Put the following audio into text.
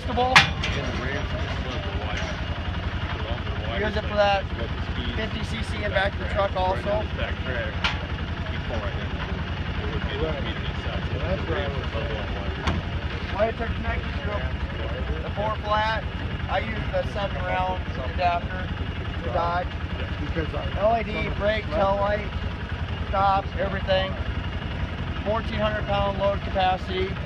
adjustable. Use it for that 50cc in back of the truck also. Why it took connected to the 4 flat, I use the 7 round adapter to Dodge. LED, brake, tail light, stop, everything. 1,400 pound load capacity.